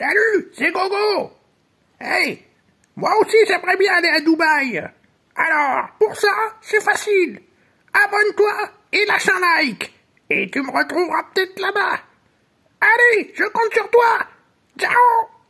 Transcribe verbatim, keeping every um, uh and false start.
Salut, c'est Gogo. Hey, moi aussi j'aimerais bien aller à Dubaï. Alors, pour ça, c'est facile. Abonne-toi et lâche un like. Et tu me retrouveras peut-être là-bas. Allez, je compte sur toi. Ciao.